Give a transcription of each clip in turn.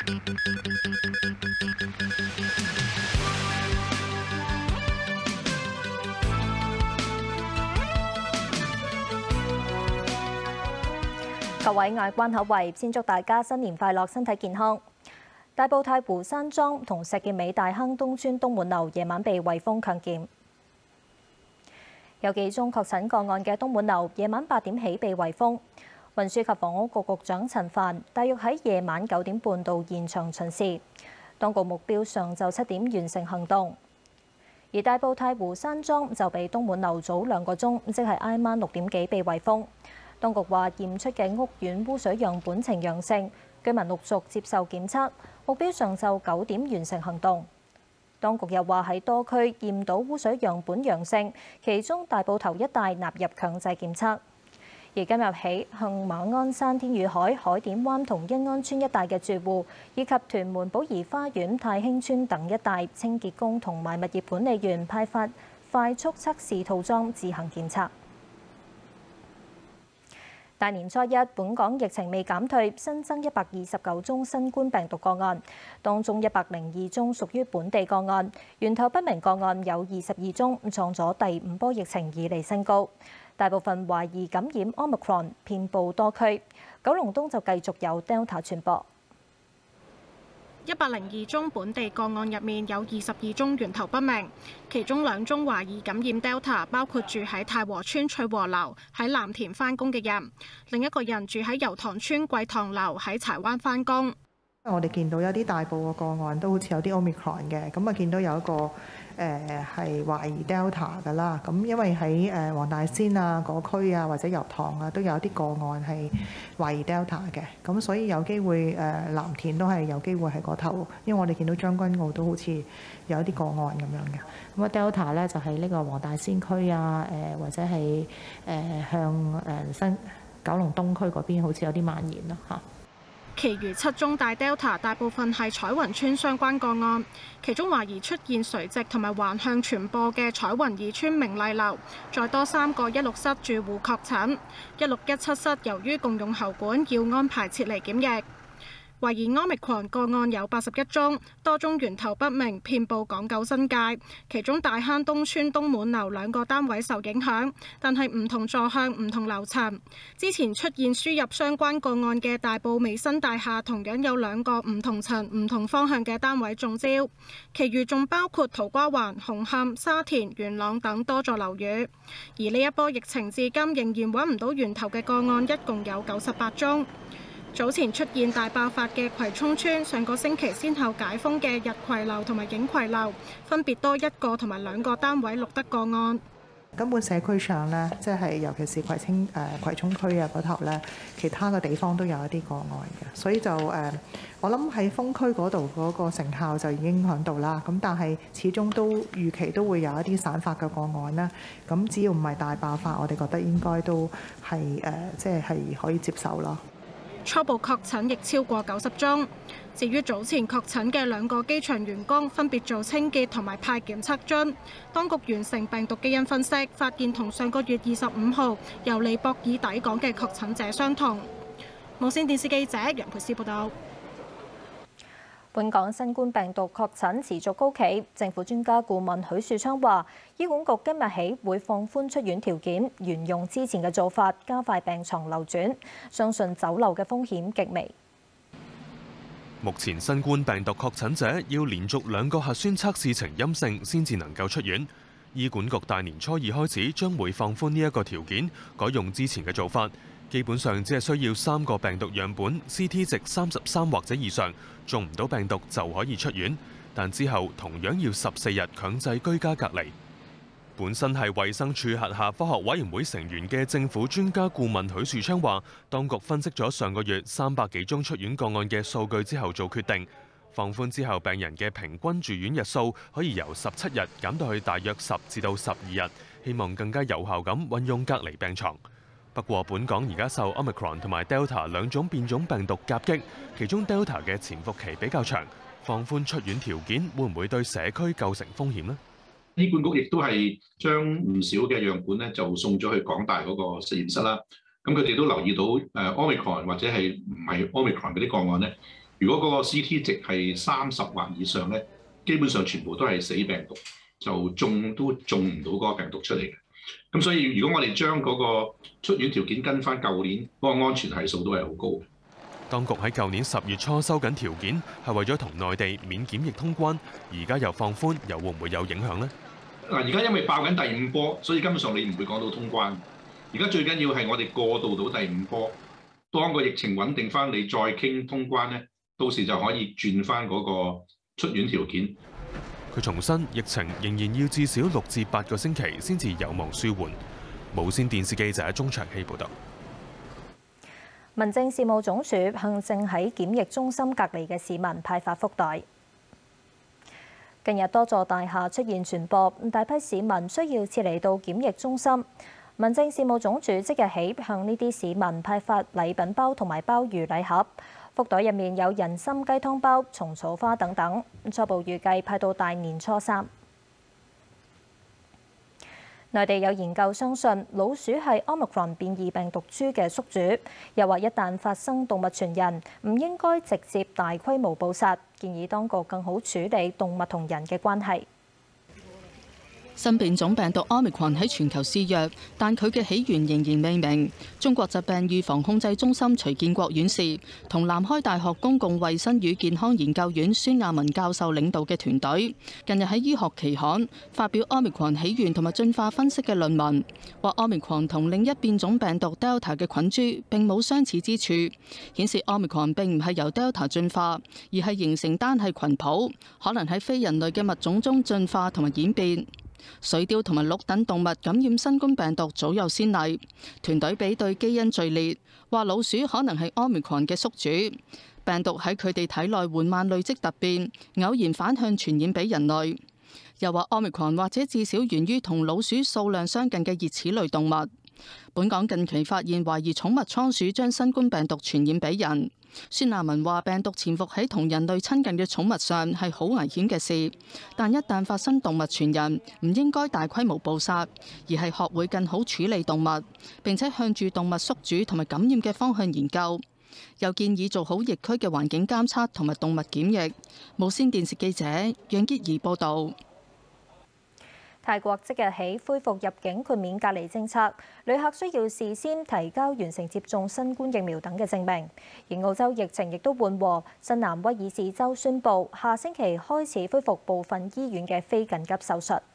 各位愛關口衛，先祝大家新年快樂，身體健康。大埔太湖山莊同石硤尾大坑東村東滿樓夜晚被圍封強檢，有幾宗確診個案嘅東滿樓夜晚8點起被圍封。運輸及房屋局局長陳帆大約喺夜晚9點半到現場巡視，當局目標上晝7點完成行動。而大埔太湖山莊就被東滿樓早2個鐘，即係挨晚6點幾被圍封。當局話驗出嘅屋苑污水樣本呈陽性，居民陸續接受檢測，目標上晝9點完成行動。當局又話喺多區驗到污水樣本陽性，其中大埔頭一帶納入強制檢測。而今日起，向馬鞍山天宇海、海點灣同欣安村一帶嘅住戶，以及屯門寶怡花園、太興村等一帶清潔工同埋物業管理員派發快速測試套裝自行檢測。大年初一，本港疫情未減退，新增129宗新冠病毒個案，當中102宗屬於本地個案，源頭不明個案有22宗，創咗第5波疫情以嚟新高。大部分懷疑感染 Omicron， 遍佈多區。九龍東就繼續有 Delta 傳播。 102宗本地個案入面有22宗源頭不明，其中2宗懷疑感染 Delta， 包括住喺太和村翠和樓喺藍田返工嘅人，另一個人住喺油塘村桂塘樓喺柴灣返工。 我哋見到有啲大埔嘅個案都好似有啲 Omicron 嘅，咁啊見到有一個係懷疑 Delta 㗎啦。咁因為喺黃大仙啊嗰區啊或者油塘啊都有啲個案係懷疑 Delta 嘅，咁所以有機會藍田都係有機會係嗰頭，因為我哋見到將軍澳都好似有一啲個案咁樣嘅。咁啊 Delta 咧就係呢個黃大仙區啊或者係向新九龍東區嗰邊好似有啲蔓延咯嚇。 其餘7宗大 Delta 大部分係彩雲村相關個案，其中懷疑出現垂直同埋橫向傳播嘅彩雲2村明麗樓，再多3個161室住戶確診，1617室由於共用喉管要安排撤離檢疫。懷疑 Omicron 個案有81宗，多宗源頭不明，遍佈港九新界。其中大坑東村東滿樓2個單位受影響，但係唔同座向、唔同樓層。之前出現輸入相關個案嘅大埔美新大廈，同樣有2個唔同層、唔同方向嘅單位中招。其餘仲包括土瓜灣、紅磡、沙田、元朗等多座樓宇。而呢一波疫情至今仍然揾唔到源頭嘅個案，一共有98宗。早前出現大爆發嘅葵涌村，上個星期先後解封嘅日葵樓同埋影葵樓，分別多1個同埋2個單位錄得個案。 根本社區上咧，即係尤其是葵涌區啊嗰頭咧，其他嘅地方都有一啲個案嘅，所以就我諗喺封區嗰度嗰個成效就已經響度啦。咁但係始終都預期都會有一啲散發嘅個案啦。咁只要唔係大爆發，我哋覺得應該都係即係可以接受咯。 初步確診亦超過90宗。至於早前確診嘅2個機場員工，分別做清潔同埋派檢測樽，當局完成病毒基因分析，發現同上個月25號由尼泊爾抵港嘅確診者相同。無線電視記者楊培思報道。 本港新冠病毒確診持續高企，政府專家顧問許樹昌話，醫管局今日起會放寬出院條件，沿用之前嘅做法，加快病床流轉，相信走漏嘅風險極微。 目前新冠病毒確診者要連續2個核酸測試呈陰性先至能夠出院。醫管局大年初2開始將會放寬呢一個條件，改用之前嘅做法。基本上只係需要3個病毒樣本 CT 值33或者以上，中唔到病毒就可以出院，但之後同樣要14日強制居家隔離。本身係衛生署轄下科學委員會成員嘅政府專家顧問許樹昌話，當局分析咗上個月300幾宗出院個案嘅數據之後做決定，放寬之後病人嘅平均住院日數可以由17日減到去大約10至到12日，希望更加有效咁運用隔離病床。不過，本港而家受 Omicron 同埋 Delta 2種變種病毒夾擊，其中 Delta 嘅潛伏期比較長，放寬出院條件會唔會對社區構成風險呢？ 醫管局亦都係將唔少嘅樣本咧，就送咗去港大嗰個實驗室啦。咁佢哋都留意到Omicron 或者係唔係 Omicron 嗰啲個案咧， 如果嗰個 CT 值係30或以上咧，基本上全部都係死病毒，就都種唔到嗰個病毒出嚟嘅。咁所以如果我哋將嗰個出院條件跟翻舊年嗰個安全係數都係好高嘅。 當局喺舊年10月初收緊條件，係為咗同內地免檢疫通關，而家又放寬，又會唔會有影響呢？ 嗱，而家因為爆緊第5波，所以根本上你唔會講到通關。而家最緊要係我哋過渡到第5波，當個疫情穩定翻，你再傾通關咧，到時就可以轉翻嗰個出院條件。 佢重申，疫情仍然要至少6至8個星期先至有望舒緩。無線電視記者鍾卓希報導。 民政事務總署向正喺檢疫中心隔離嘅市民派發福袋。近日多座大廈出現傳播，大批市民需要撤離到檢疫中心。民政事務總署即日起向呢啲市民派發禮品包同埋鮑魚禮盒。福袋入面有人參雞湯包、蟲草花等等，初步預計派到大年初3。內地有研究相信老鼠係 Omicron 變異病毒株嘅宿主，又話一旦發生動物傳人，唔應該直接大規模捕殺，建議當局更好處理動物同人嘅關係。 新變種病毒 Omicron 喺全球肆虐，但佢嘅起源仍然未明。中國疾病預防控制中心徐建國院士同南開大學公共衛生與健康研究院孫亞文教授領導嘅團隊，近日喺醫學期刊發表 Omicron 起源同埋進化分析嘅論文，話 Omicron 同另一變種病毒 Delta 嘅菌株並冇相似之處，顯示 Omicron 並唔係由 Delta 進化，而係形成單係群譜，可能喺非人類嘅物種中進化同埋演變。水貂同埋鹿等動物感染新冠病毒早有先例，團隊比對基因序列，話老鼠可能係 Omicron 嘅宿主，病毒喺佢哋體內緩慢累積突變，偶然反向傳染俾人類。又話 Omicron 或者至少源於同老鼠數量相近嘅熱齒類動物。本港近期發現懷疑寵物倉鼠將新冠病毒傳染俾人。孫亞文話：病毒潛伏喺同人類親近嘅寵物上係好危險嘅事，但一旦發生動物傳人，唔應該大規模捕殺，而係學會更好處理動物，並且向住動物宿主同埋感染嘅方向研究。又建議做好疫區嘅環境監測同埋動物檢疫。無線電視記者楊潔儀報導。 泰國即日起恢復入境豁免隔離政策，旅客需要事先提交完成接種新冠疫苗等嘅證明。而澳洲疫情亦都緩和，新南威爾士州宣布下星期開始恢復部分醫院嘅非緊急手術。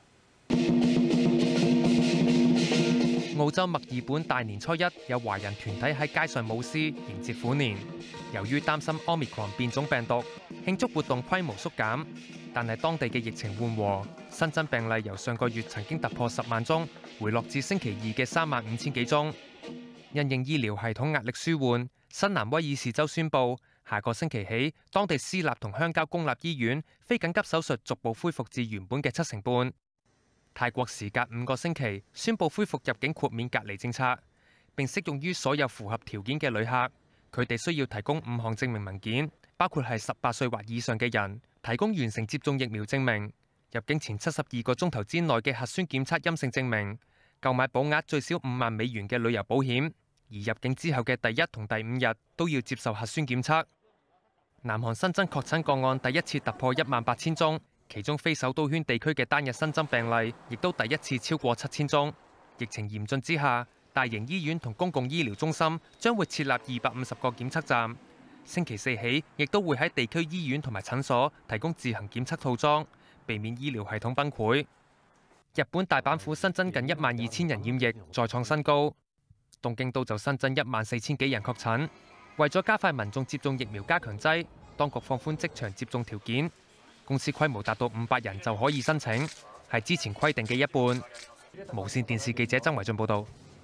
澳洲墨爾本大年初一有華人團體喺街上舞獅迎接虎年。由於擔心 Omicron 變種病毒，慶祝活動規模縮減，但係當地嘅疫情緩和，新增病例由上個月曾經突破10萬宗，回落至星期二嘅35000幾宗。因應醫療系統壓力舒緩，新南威爾士州宣布下個星期起，當地私立同鄉郊公立醫院非緊急手術逐步恢復至原本嘅75%。泰國時隔5個星期宣布恢復入境豁免隔離政策，並適用於所有符合條件嘅旅客。佢哋需要提供5項證明文件，包括係18歲或以上嘅人，提供完成接種疫苗證明，入境前72個鐘頭之內嘅核酸檢測陰性證明，購買保額最少5萬美元嘅旅遊保險，而入境之後嘅第1同第5日都要接受核酸檢測。南韓新增確診個案第一次突破18000宗，其中非首都圈地區嘅單日新增病例亦都第一次超過7000宗。疫情嚴峻之下，大型醫院同公共醫療中心將會設立250個檢測站。星期4起，亦都會喺地區醫院同埋診所提供自行檢測套裝，避免醫療系統崩潰。日本大阪府新增近12000人染疫，再創新高。東京都就新增14000幾人確診。為咗加快民眾接種疫苗加強劑，當局放寬即場接種條件，公司規模達到500人就可以申請，係之前規定嘅一半。無線電視記者曾維俊報導。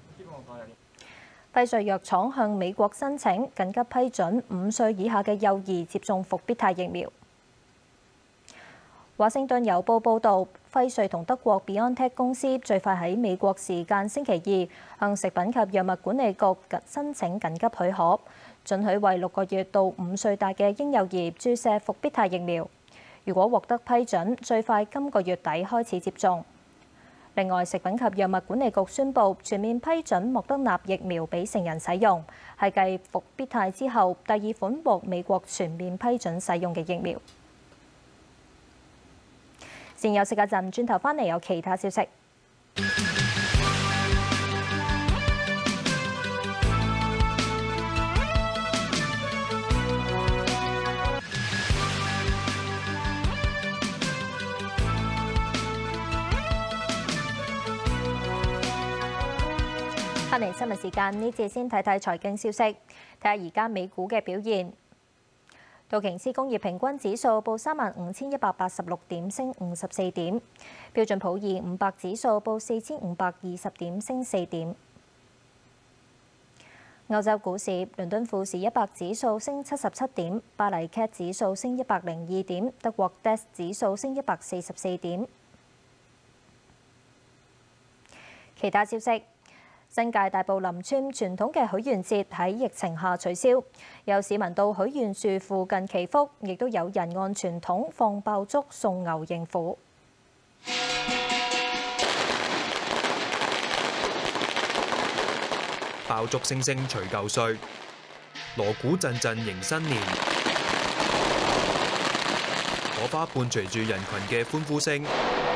輝瑞藥廠向美國申請緊急批准5歲以下嘅幼兒接種復必泰疫苗。華盛頓郵報報導，輝瑞同德國 BioNTech 公司最快喺美國時間星期2向食品及藥物管理局申請緊急許可，准許為6個月到5歲大嘅嬰幼兒注射復必泰疫苗。如果獲得批准，最快今個月底開始接種。 另外，食品及藥物管理局宣布全面批准莫德納疫苗俾成人使用，係繼復必泰之後第2款獲美國全面批准使用嘅疫苗。先休息一陣，轉頭返嚟有其他消息。翻嚟新聞時間，呢節先睇睇財經消息，睇下而家美股嘅表現。道瓊斯工業平均指數報35,186點，升54點；標準普爾500指數報4,520點，升4點。歐洲股市，倫敦富時100指數升77點，巴黎 CAC 指數升102點，德國 DAX 指數升144點。其他消息。新界大埔林村傳統嘅許願節喺疫情下取消，有市民到許願樹附近祈福，亦都有人按傳統放爆竹送牛迎虎。 爆竹聲聲除舊歲，鑼鼓陣陣迎新年，火花伴隨住人群嘅歡呼聲。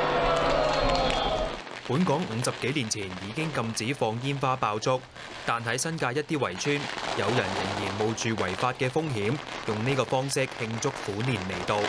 本港50幾年前已經禁止放煙花爆竹，但喺新界一啲圍村，有人仍然冒住違法嘅風險，用呢個方式慶祝虎年嚟到。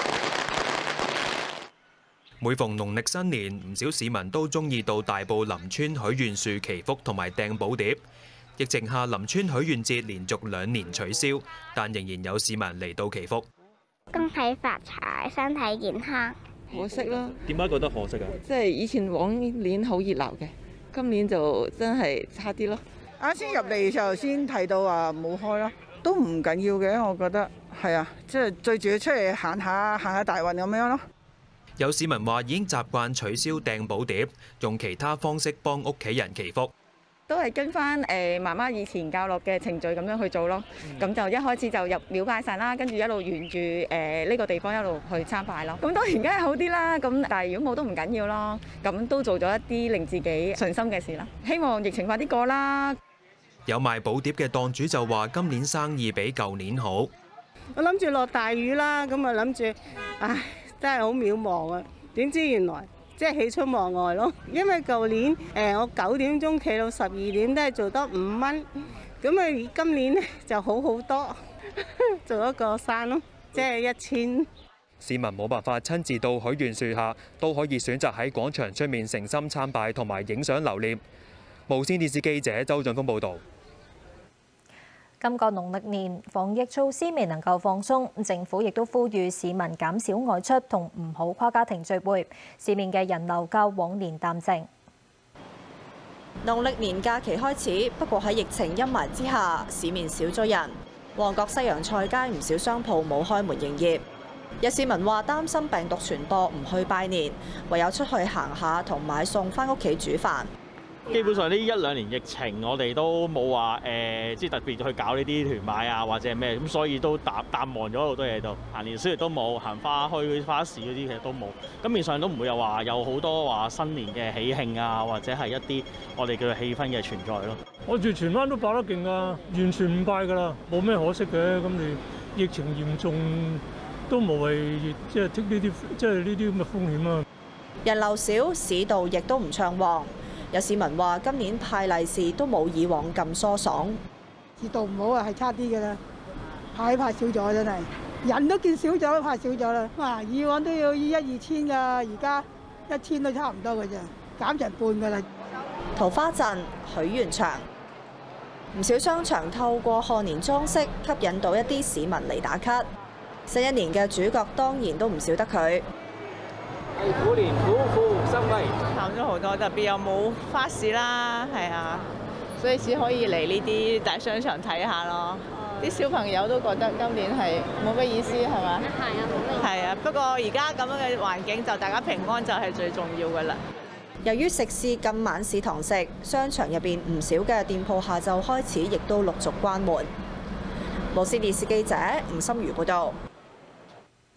每逢農曆新年，唔少市民都中意到大埔林村許願樹祈福同埋掟寶碟。疫情下，林村許願節連續2年取消，但仍然有市民嚟到祈福。 恭喜發財，身體健康。 可惜啦。 點解覺得可惜啊？ 即係以前往年好熱鬧嘅，今年就真係差啲咯。 啱先入嚟就先睇到話冇開咯，都唔緊要嘅，我覺得係啊，即係最主要出嚟行下大運咁樣咯。 有市民話已經習慣取消掟寶碟，用其他方式幫屋企人祈福。 都係跟翻媽媽以前教落嘅程序咁樣去做咯。咁就一開始就入廟拜神啦，跟住一路沿住呢個地方一路去參拜咯。咁當然梗係好啲啦。咁但係如果冇都唔緊要咯。咁都做咗一啲令自己順心嘅事啦。希望疫情快啲過啦。 有賣寶碟嘅檔主就話：今年生意比舊年好。 我諗住落大雨啦，咁啊諗住，唉，真係好渺茫啊！點知原來即係喜出望外咯，因為舊年我9點鐘企到12點都係做得5蚊，咁啊今年咧就好好多，做一個山咯，即係1000。 市民冇辦法親自到許願樹下，都可以選擇喺廣場出面誠心參拜同埋影相留念。無線電視記者周俊峰報導。 今個農曆年防疫措施未能夠放鬆，政府亦都呼籲市民減少外出同唔好跨家庭聚會。市面嘅人流較往年淡靜。 農曆年假期開始，不過喺疫情陰霾之下，市面少咗人。旺角西洋菜街唔少商鋪冇開門營業。有市民話擔心病毒傳播，唔去拜年，唯有出去行下同買餸返屋企煮飯。 基本上呢1-2年疫情，我哋都冇話即係特別去搞呢啲團買啊，或者係咩咁，所以都淡忘咗好多嘢都。行年宵亦都冇，行花墟、花市嗰啲其實都冇。咁面上都唔會有話有好多話新年嘅喜慶啊，或者係一啲我哋叫做氣氛嘅存在咯。 我住荃灣都爆得勁啊，完全唔拜㗎啦，冇咩可惜嘅。咁你疫情嚴重都無謂即係剔呢啲咁嘅風險啊。 人流少，市道亦都唔暢旺。有市民話：今年派利是都冇以往咁疏爽。 市道唔好啊，係差啲嘅啦，派少咗真係，人都見少咗，派少咗啦。哇！以往都要1-2千㗎，而家1000都差唔多嘅啫，減成半㗎啦。 桃花鎮許願場，唔少商場透過賀年裝飾吸引到一啲市民嚟打卡。新一年嘅主角當然都唔少得佢。 虎年虎虎生威， 淡咗好多，特別又冇花市啦，係啊，所以只可以嚟呢啲大商場睇下咯。啲小朋友都覺得今年係冇乜意思，係咪？係啊，冇乜意思。係啊，不過而家咁樣嘅環境，就大家平安就係最重要㗎啦。 由於食肆禁晚市堂食，商場入邊唔少嘅店鋪下晝開始亦都陸續關門。無線電視記者吳心如報導。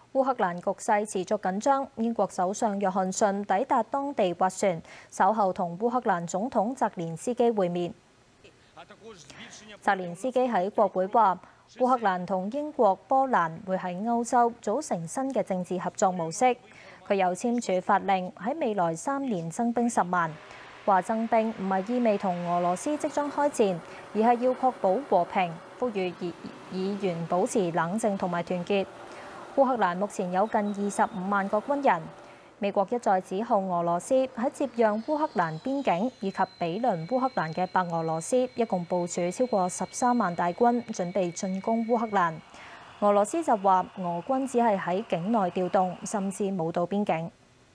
烏克蘭局勢持續緊張，英國首相約翰遜抵達當地斡旋，稍後同烏克蘭總統澤連斯基會面。澤連斯基喺國會話，烏克蘭同英國、波蘭會喺歐洲組成新嘅政治合作模式。佢又簽署法令，喺未來3年增兵10萬。話增兵唔係意味同俄羅斯即將開戰，而係要確保和平，呼籲議員保持冷靜同埋團結。烏克蘭目前有近25萬個軍人。美國一再指控俄羅斯喺接壤烏克蘭邊境以及毗鄰烏克蘭嘅白俄羅斯，一共部署超過13萬大軍，準備進攻烏克蘭。俄羅斯就話俄軍只係喺境內調動，甚至冇到邊境。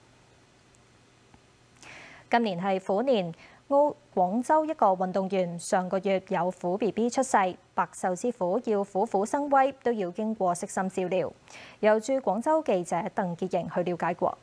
今年係虎年，廣州一個運動員上個月有虎 BB 出世，百獸之虎要虎虎生威，都要經過悉心照料。由駐廣州記者鄧潔瑩去了解過。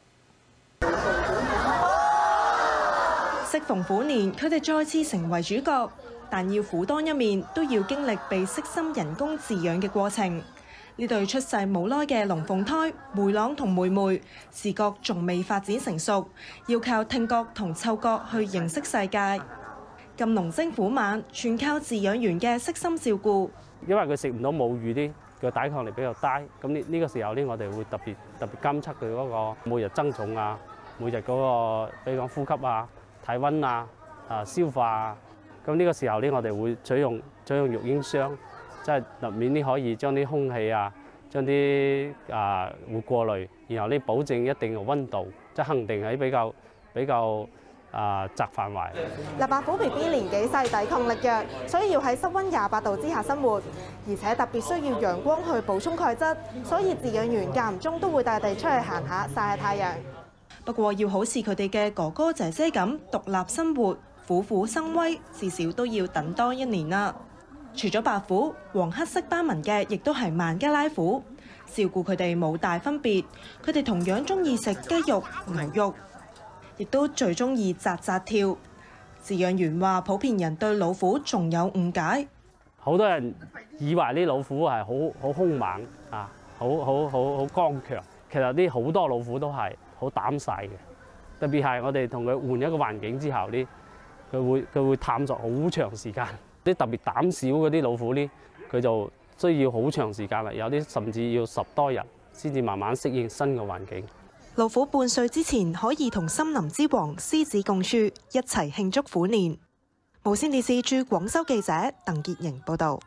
適逢虎年，佢哋再次成為主角，但要虎當一面，都要經歷被悉心人工飼養嘅過程。呢對出世冇耐嘅龍鳳胎梅朗同梅梅，視覺仲未發展成熟，要靠聽覺同嗅覺去認識世界。咁龍精虎猛，全靠飼養員嘅悉心照顧。 因為佢食唔到母乳啲，佢抵抗力比較低。咁呢個時候呢，我哋會特別監測佢嗰個每日增重啊，每日嗰個比如講呼吸啊、體温啊、消化啊。咁呢個時候呢，我哋會採用育嬰箱。即係入面呢可以將啲空氣啊，將啲會過濾，然後呢保證一定嘅温度，即係恒定喺比較窄範圍。 白虎 BB 年紀細，抵抗力弱，所以要喺室温28度之下生活，而且特別需要陽光去補充鈣質，所以飼養員間唔中都會帶佢哋出去行下曬下太陽。 不過要好似佢哋嘅哥哥姐姐咁獨立生活、虎虎生威，至少都要等多1年啦。除咗白虎，黃黑色斑紋嘅亦都係孟加拉虎，照顧佢哋冇大分別。佢哋同樣中意食雞肉、牛肉，亦都最中意扎扎跳。飼養員話，普遍人對老虎仲有誤解， 好多人以為啲老虎係好兇猛啊，好剛強。其實啲好多老虎都係好膽細嘅，特別係我哋同佢換一個環境之後呢，佢會探索好長時間。啲特別膽小嗰啲老虎呢，佢就需要好長時間啦，有啲甚至要10多日先至慢慢適應新嘅環境。 老虎半歲之前可以同森林之王獅子共處，一齊慶祝虎年。無線電視駐廣州記者鄧潔瑩報導。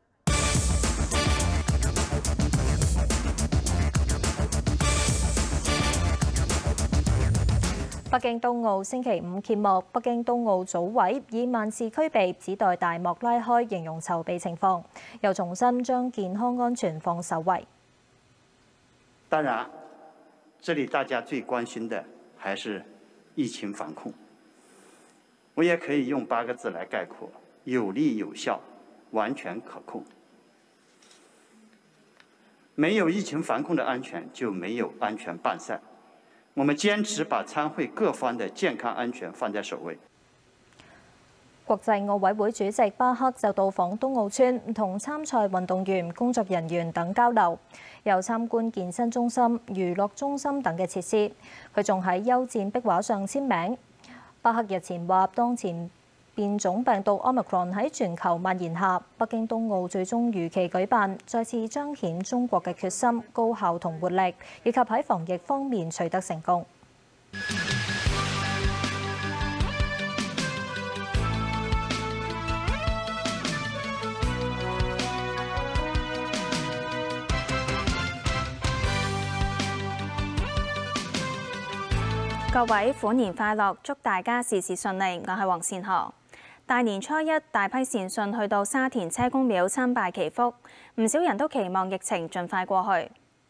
北京冬奧星期5揭幕，北京冬奧組委以萬事俱備，只待大幕拉開，形容籌備情況，又重申將健康安全放首位。 當然，這裡大家最關心的還是疫情防控。我也可以用8個字來概括：有力有效，完全可控。沒有疫情防控的安全，就沒有安全辦賽。我們堅持把參會各方的健康安全放在首位。 國際奧委會主席巴克就到訪冬奧村，同參賽運動員、工作人員等交流，又參觀健身中心、娛樂中心等嘅設施。佢仲喺休戰壁畫上簽名。巴克日前話，當前變種病毒 Omicron 喺全球蔓延下，北京冬奧最終如期舉辦，再次彰顯中國嘅決心、高效同活力，以及喺防疫方面取得成功。 各位虎年快樂，祝大家事事順利。我係黃善河。大年初一，大批善信去到沙田車公廟參拜祈福，唔少人都期望疫情盡快過去。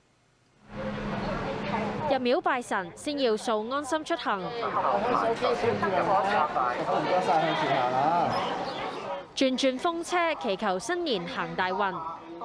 入廟拜神，先要掃安心出行。轉風車，祈求新年行大運。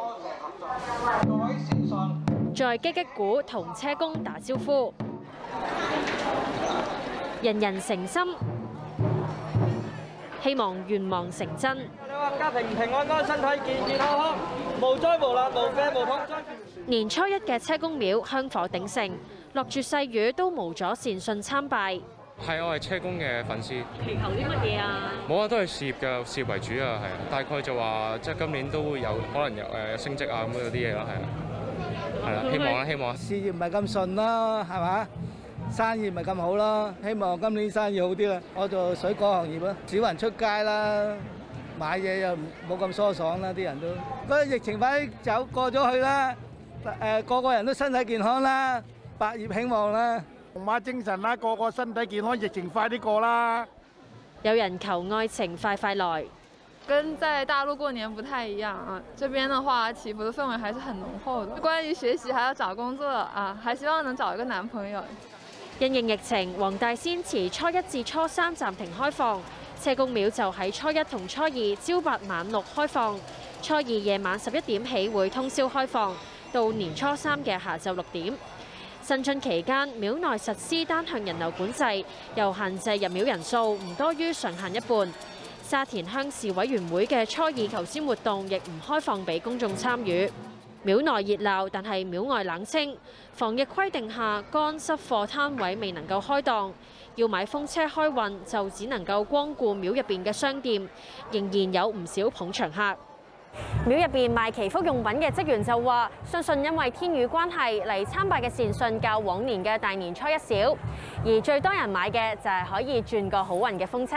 再擊擊鼓，同車公打招呼。人人誠心， 希望願望成真。 家庭平安安，身體健健康康，無災無難，無病無痛。 年初一嘅車公廟香火鼎盛，落住細雨都無阻善信參拜。 係，我係車公嘅粉絲。 祈求啲乜嘢啊？ 冇啊，都係事業嘅，事業為主啊，係啊。大概就話即係今年都會有可能有升職啊咁嗰啲嘢咯，係啊。係啦，希望啦，希望。 事業唔係咁順咯，係嘛？生意唔係咁好咯，希望今年生意好啲啦。我做水果行業啦，少人出街啦，買嘢又冇咁疏爽啦，啲人都。不過疫情快啲走過咗去啦，個個人都身體健康啦，百業興旺啦。龍馬精神啦，個個身體健康，疫情快啲過啦。 有人求愛情快快來， 跟在大陸過年不太一樣啊。這邊的話，祈福的氛圍還是很濃厚的。關於學習還要找工作啊，還希望能找一個男朋友。 因應疫情，黃大仙祠初一至初三暫停開放，車公廟就喺初一同初二朝八晚六開放，初二夜晚11點起會通宵開放，到年初三嘅下晝6點。新春期間，廟內實施單向人流管制，又限制入廟人數唔多於上限一半。沙田鄉事委員會嘅初二求籤活動亦唔開放俾公眾參與。廟內熱鬧，但係廟外冷清。防疫規定下，乾濕貨攤位未能夠開檔，要買風車開運就只能夠光顧廟入邊嘅商店，仍然有唔少捧場客。廟入邊賣祈福用品嘅職員就話，相信因為天雨關係，嚟參拜嘅善信較往年嘅大年初一少，而最多人買嘅就係可以轉個好運嘅風車。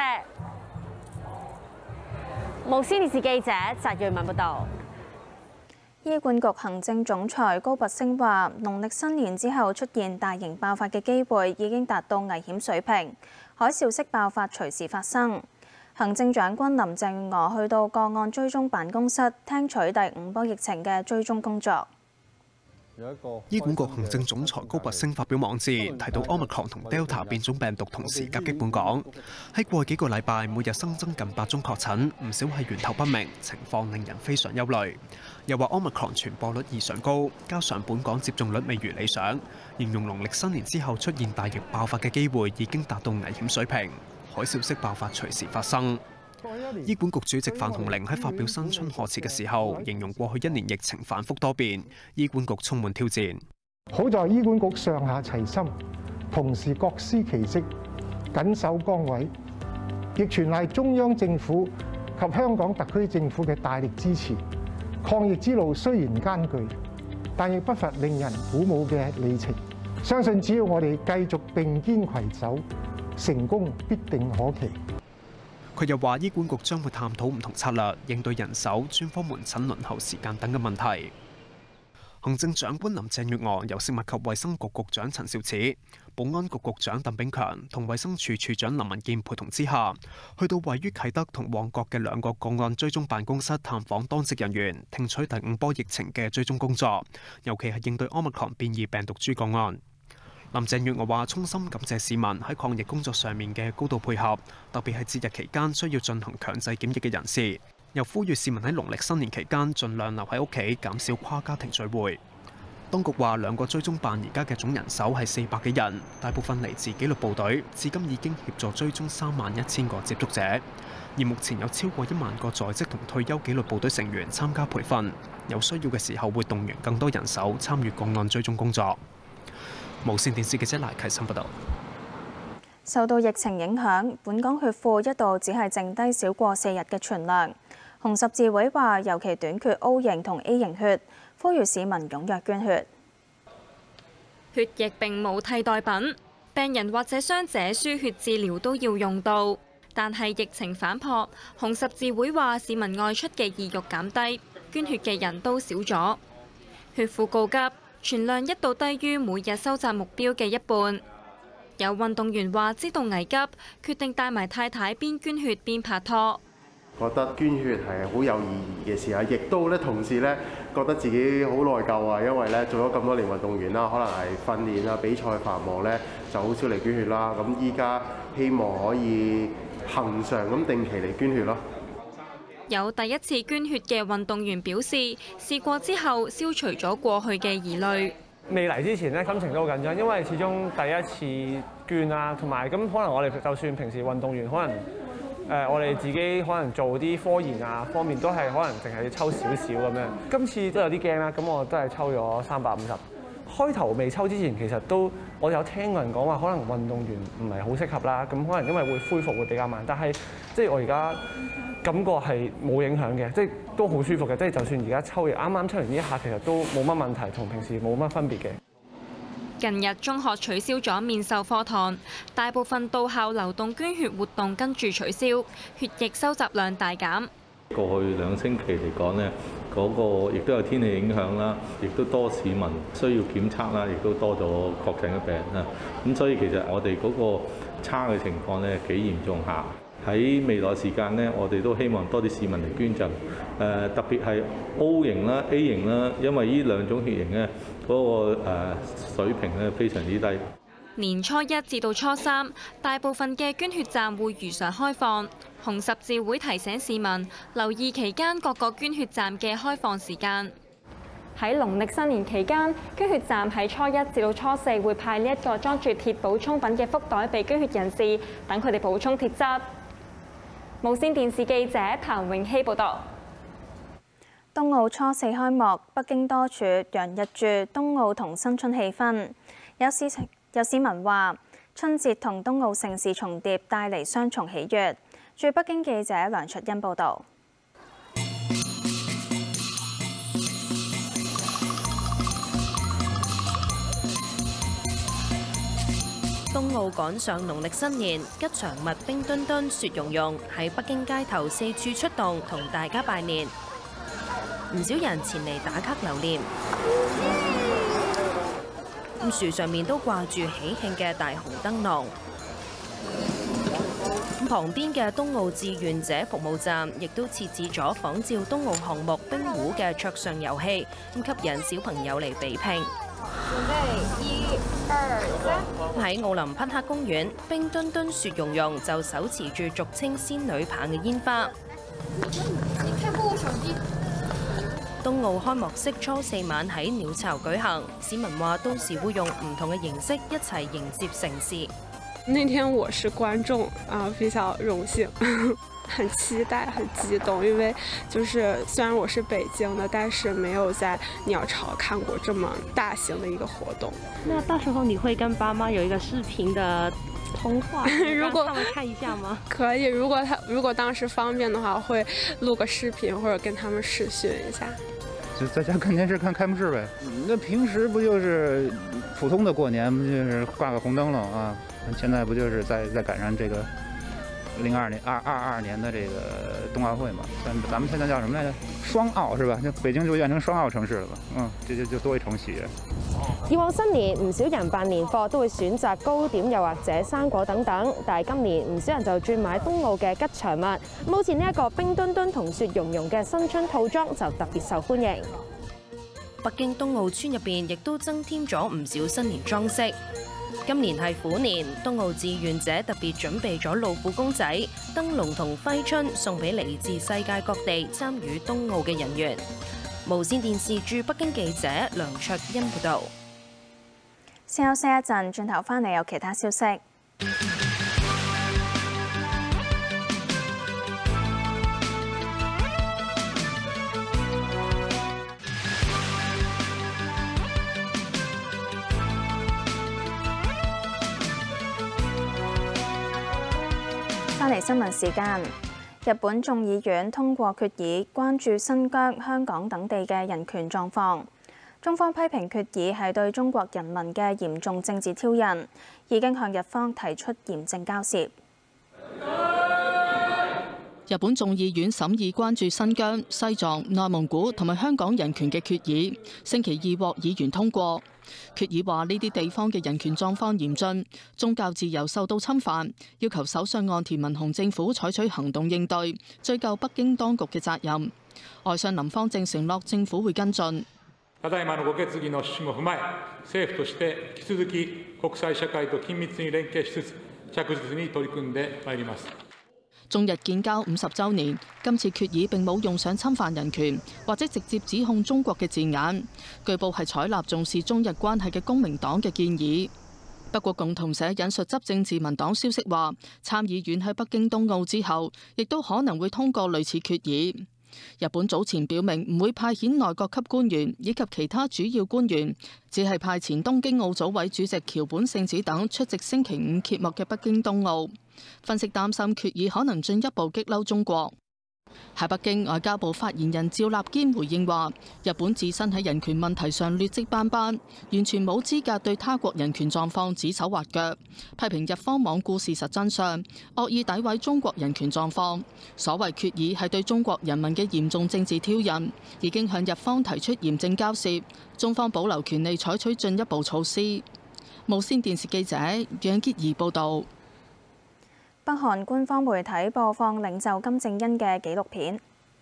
無線電視記者翟瑞文報道。 醫管局行政總裁高拔陞話：農曆新年之後出現大型爆發嘅機會已經達到危險水平，海嘯式爆發隨時發生。行政長官林鄭月娥去到個案追蹤辦公室，聽取第5波疫情嘅追蹤工作。 醫管局行政總裁高拔陞發表網誌，提到 Omicron 同 Delta 變種病毒同時夾擊本港。喺過去幾個禮拜，每日新增近8宗確診，唔少係源頭不明，情況令人非常憂慮。又話 Omicron 傳播率異常高，加上本港接種率未如理想，形容農曆新年之後出現大型爆發嘅機會已經達到危險水平，海嘯式爆發隨時發生。醫管局主席范鴻齡喺發表新春賀詞嘅時候，形容過去1年疫情反覆多變，醫管局充滿挑戰。 好在醫管局上下齊心，同時各司其職，緊守崗位，亦全賴中央政府及香港特區政府嘅大力支持。抗疫之路雖然艱巨，但亦不乏令人鼓舞嘅里程。相信只要我哋繼續並肩攜手，成功必定可期。 佢又話，醫管局將會探討唔同策略，應對人手、專科門診輪候時間等嘅問題。行政長官林鄭月娥由食物及衛生局局長陳肇始、保安局局長鄧炳強同衛生署署長林文健陪同之下，去到位於啟德同旺角嘅2個個案追蹤辦公室探訪當值人員，聽取第5波疫情嘅追蹤工作，尤其係應對 Omicron 變異病毒株個案。林鄭月娥話：衷心感謝市民喺抗疫工作上面嘅高度配合，特別係節日期間需要進行強制檢疫嘅人士。又呼籲市民喺農曆新年期間盡量留喺屋企，減少跨家庭聚會。當局話2個追蹤辦而家嘅總人手係400幾人，大部分嚟自紀律部隊，至今已經協助追蹤31000個接觸者。而目前有超過1萬個在職同退休紀律部隊成員參加培訓，有需要嘅時候會動員更多人手參與個案追蹤工作。無線電視記者賴啟森報道。 受到疫情影響，本港血庫一度只係剩低少過4日嘅存量。紅十字會話，尤其短缺 O 型同 A 型血，呼籲市民踴躍捐血。 血液並冇替代品，病人或者傷者輸血治療都要用到。但係疫情反撲，紅十字會話市民外出嘅意欲減低，捐血嘅人都少咗。血庫告急，存量一度低於每日收集目標嘅1半。有運動員話知道危急，決定帶埋太太邊捐血邊拍拖。 覺得捐血係好有意義嘅事啊！亦都咧同時咧覺得自己好內疚啊，因為咧做咗咁多年運動員啦，可能係訓練啊、比賽繁忙咧，就好少嚟捐血啦。咁依家希望可以恆常咁定期嚟捐血咯。 有第一次捐血嘅運動員表示，試過之後消除咗過去嘅疑慮。 未嚟之前咧，心情都好緊張，因為始終第一次捐啊，同埋咁可能我哋就算平時運動員可能我哋自己可能做啲科研啊方面都係可能淨係要抽少少咁樣。今次都有啲驚啦，咁我都係抽咗350。開頭未抽之前，其實我有聽過人講話，可能運動員唔係好適合啦。咁可能因為會恢復會比較慢，但係即係我而家感覺係冇影響嘅，即係都好舒服嘅。即係就算而家抽完，啱啱抽完呢一下，其實都冇乜問題，同平時冇乜分別嘅。 近日中學取消咗面授課堂，大部分到校流動捐血活動跟住取消，血液收集量大減。 過去2星期嚟講呢，嗰個亦都有天氣影響啦，亦都多市民需要檢測啦，亦都多咗確診嘅病人啦。咁所以其實我哋嗰個差嘅情況呢幾嚴重下。喺未來時間呢，我哋都希望多啲市民嚟捐贈。特別係 O 型啦、A 型啦，因為呢2種血型呢，嗰個水平呢非常之低。 年初1至到初3，大部分嘅捐血站會如常開放。紅十字會提醒市民留意期間各個捐血站嘅開放時間。喺農曆新年期間，捐血站喺初1至到初4會派呢一個裝住鐵補充品嘅福袋俾捐血人士，等佢哋補充鐵質。無線電視記者譚永熙報導。 冬奧初4開幕，北京多處洋溢住冬奧同新春氣氛。有市民話，春節同冬奧盛事重疊，帶嚟雙重喜悅。駐北京記者梁卓欣報導。 冬奧趕上農曆新年，吉祥物冰墩墩、雪融融喺北京街頭四處出動，同大家拜年。唔少人前嚟打卡留念。樹上面都掛住喜慶嘅大紅燈籠。旁邊嘅冬奧志願者服務站亦都設置咗仿照冬奧項目冰壺嘅桌上遊戲，咁吸引小朋友嚟比拼。喺奧林匹克公園，冰墩墩、雪融融就手持住俗稱仙女棒嘅煙花。冬奧開幕式初4晚喺鳥巢舉行，市民話到時會用唔同嘅形式一齊迎接盛事。 那天我是觀眾啊，非常榮幸，很期待，很激動，因為就是雖然我是北京的，但是沒有在鳥巢看過這麼大型的一個活動。 那到時候你會跟爸媽有一個視頻的通話， 如果讓他們看一下嗎？ 可以，如果當時方便的話，會錄個視頻或者跟他們視訊一下。 就在家看電視看開幕式呗。那平時不就是普通的過年，不就是掛個紅燈籠啊？現在不就是在趕上這個22年的這個冬奧會嘛？咱們現在叫什麼來着？雙奧是吧？北京就變成雙奧城市了吧？就多一重喜悅。 以往新年唔少人辦年貨都會選擇糕點又或者生果等等，但係今年唔少人就轉買冬奧嘅吉祥物。好似呢一個冰墩墩同雪融融嘅新春套裝就特別受歡迎。 北京冬奧村入邊亦都增添咗唔少新年裝飾。今年係虎年，冬奧志願者特別準備咗老虎公仔、燈籠同揮春，送俾嚟自世界各地參與冬奧嘅人員。無線電視駐北京記者梁卓欣報導。 先休息一陣，轉頭返嚟有其他消息。返嚟新聞時間，日本眾議院通過決議，關注新疆、香港等地嘅人權狀況。中方批評決議係對中國人民嘅嚴重政治挑釁，已經向日方提出嚴正交涉。 日本眾議院審議關注新疆、西藏、內蒙古同埋香港人權嘅決議，星期2獲議員通過。決議話呢啲地方嘅人權狀況嚴峻，宗教自由受到侵犯，要求首相岸田文雄政府採取行動應對，追究北京當局嘅責任。外相林芳正承諾政府會跟進。 ただいまのご決議の趣旨も踏まえ、政府として引き続き国際社會と緊密に連携しつつ、着実に取り組んでまいります。 中日建交50週年，今次決議並冇用上侵犯人權或者直接指控中國嘅字眼，據報係採納重視中日關係嘅公明黨嘅建議。 不過，共同社引述執政自民黨消息話，參議院喺北京冬奧之後，亦都可能會通過類似決議。日本早前表明唔會派遣內閣級官員以及其他主要官員，只係派前東京奧組委主席橋本聖子等出席星期五揭幕嘅北京冬奧。分析擔心決議可能進一步激嬲中國。喺北京，外交部發言人趙立堅回應話：日本自身喺人權問題上劣跡斑斑，完全冇資格對他國人權狀況指手畫腳，批評日方罔顧事實真相，惡意詆毀中國人權狀況。所謂決議係對中國人民嘅嚴重政治挑釁，已經向日方提出嚴正交涉，中方保留權利採取進一步措施。無線電視記者楊潔儀報導。 北韓官方媒體播放領袖金正恩嘅紀錄片。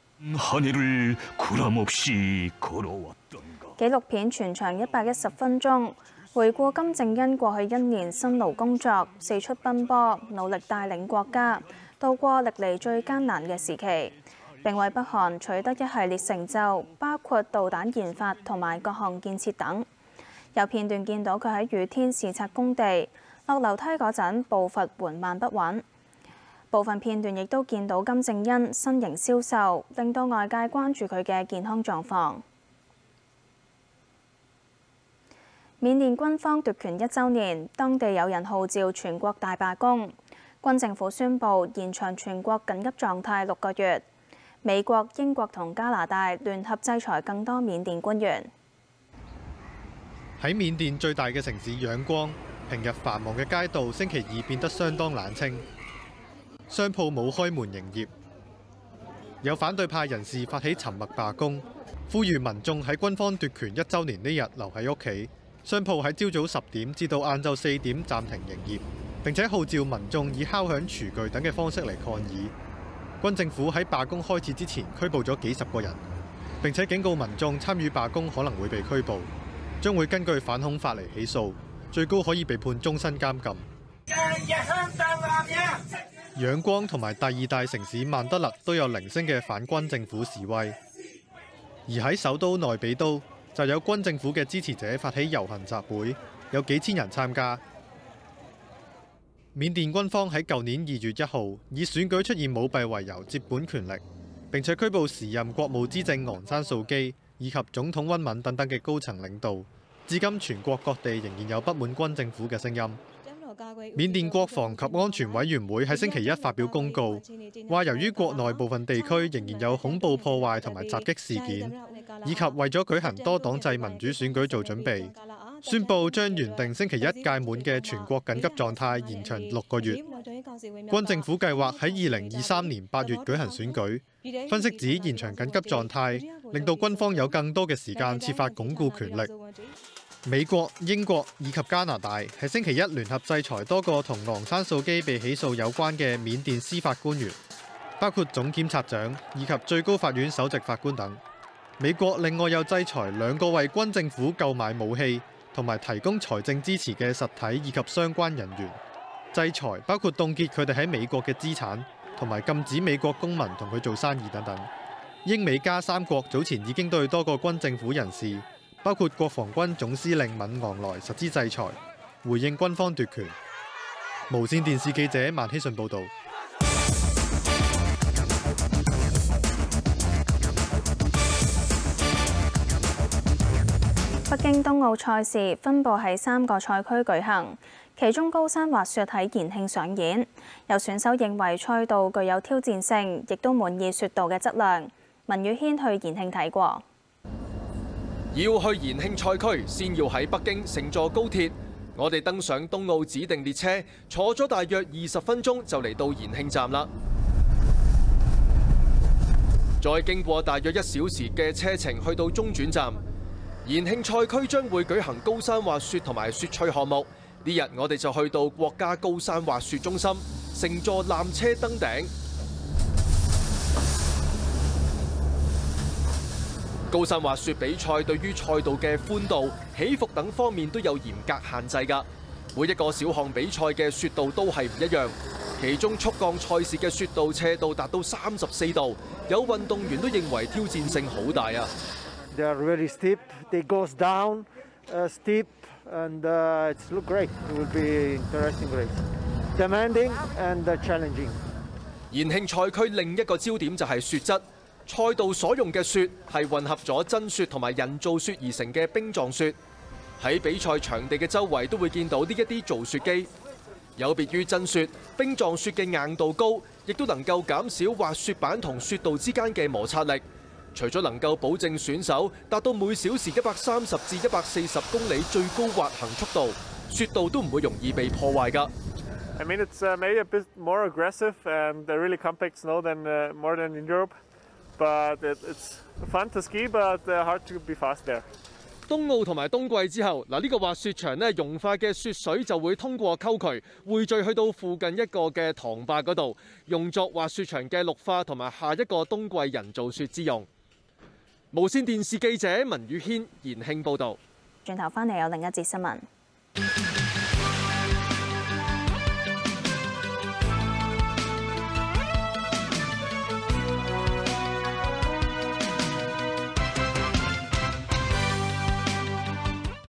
紀錄片全長110分鐘，回顧金正恩過去1年辛勞工作、四出奔波、努力帶領國家渡過歷嚟最艱難嘅時期，並為北韓取得一系列成就，包括導彈研發同埋各項建設等。有片段見到佢喺雨天視察工地，落樓梯嗰陣步伐緩慢不穩。部分片段亦都見到金正恩身形消瘦，令到外界關注佢嘅健康狀況。緬甸軍方奪權1週年，當地有人號召全國大罷工，軍政府宣布延長全國緊急狀態6個月。美國、英國同加拿大聯合制裁更多緬甸官員。 喺緬甸最大嘅城市仰光，平日繁忙嘅街道星期二變得相當冷清。商鋪冇開門營業，有反對派人士發起沉默罷工，呼籲民眾喺軍方奪權1週年呢日留喺屋企。商鋪喺朝早10點至到晏晝4點暫停營業，並且號召民眾以敲響廚具等嘅方式嚟抗議。軍政府喺罷工開始之前拘捕咗幾十個人，並且警告民眾參與罷工可能會被拘捕，將會根據反恐法嚟起訴，最高可以被判終身監禁。仰光同埋第2大城市曼德勒都有零星嘅反軍政府示威，而喺首都內比都就有軍政府嘅支持者發起遊行集會，有幾千人參加。緬甸軍方喺舊年2月1號以選舉出現舞弊為由接管權力，並且拘捕時任國務資政昂山素基以及總統溫敏等等嘅高層領導。至今全國各地仍然有不滿軍政府嘅聲音。緬甸國防及安全委員會喺星期1發表公告，話由於國內部分地區仍然有恐怖破壞同埋襲擊事件，以及為咗舉行多黨制民主選舉做準備，宣布將原定星期1屆滿嘅全國緊急狀態延長6個月。軍政府計劃喺2023年8月舉行選舉。分析指延長緊急狀態，令到軍方有更多嘅時間設法鞏固權力。美國、英國以及加拿大喺星期1聯合制裁多個同昂山素基被起訴有關嘅緬甸司法官員，包括總檢察長以及最高法院首席法官等。美國另外又制裁2個為軍政府購買武器同埋提供財政支持嘅實體以及相關人員。制裁包括凍結佢哋喺美國嘅資產，同埋禁止美國公民同佢做生意等等。英美加3國早前已經對多個軍政府人士，包括國防軍總司令敏昂萊實施制裁，回應軍方奪權。無線電視記者萬希信報導。 北京冬奧賽事分佈喺3個賽區舉行，其中高山滑雪喺延慶上演。有選手認為賽道具有挑戰性，亦都滿意雪道嘅質量。文宇軒去延慶睇過。 要去延慶賽區，先要喺北京乘坐高鐵。我哋登上冬奧指定列車，坐咗大約20分鐘就嚟到延慶站啦。再經過大約1小時嘅車程，去到中轉站。延慶賽區將會舉行高山滑雪同埋雪趣項目。呢日我哋就去到國家高山滑雪中心，乘坐纜車登頂。高山滑雪比賽對於賽道嘅寬度、起伏等方面都有嚴格限制㗎。每一個小項比賽嘅雪道都係唔一樣，其中速降賽事嘅雪道斜度達到34度，有運動員都認為挑戰性好大啊！ They are very steep. They goes down steep and it's look great. It will be interesting race, demanding and challenging. 延慶賽區另一個焦點就係雪質，賽道所用嘅雪係混合咗真雪同埋人造雪而成嘅冰狀雪。喺比賽場地嘅周圍都會見到呢一啲造雪機。有別於真雪，冰狀雪嘅硬度高，亦都能夠減少滑雪板同雪道之間嘅摩擦力。除咗能夠保證選手達到每小時130至140公里最高滑行速度，雪道都唔會容易被破壞㗎。 I mean, it's maybe a bit more aggressive and really compact snow than more than in Europe, but it's fun to ski, but hard to be fast there. 冬奧同埋冬季之後，呢個滑雪場呢融化嘅雪水就會通過溝渠匯聚去到附近一個嘅塘壩嗰度，用作滑雪場嘅綠化同埋下一個冬季人造雪之用。無線電視記者文宇軒延慶報導。 轉頭翻嚟有另一節新聞。